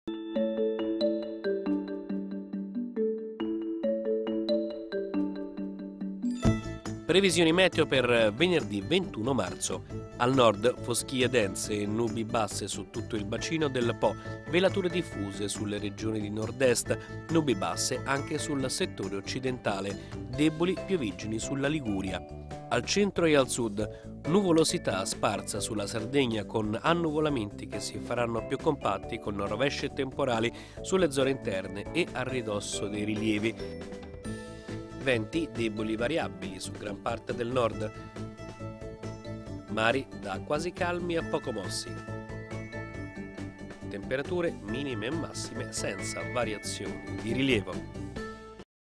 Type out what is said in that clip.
Previsioni meteo per venerdì 21 marzo. Al nord foschie dense e nubi basse su tutto il bacino del Po, velature diffuse sulle regioni di nord-est, nubi basse anche sul settore occidentale, deboli pioviggini sulla Liguria. Al centro e al sud, nuvolosità sparsa sulla Sardegna con annuvolamenti che si faranno più compatti con rovesci e temporali sulle zone interne e a ridosso dei rilievi. Venti deboli variabili su gran parte del nord. Mari da quasi calmi a poco mossi. Temperature minime e massime senza variazioni di rilievo.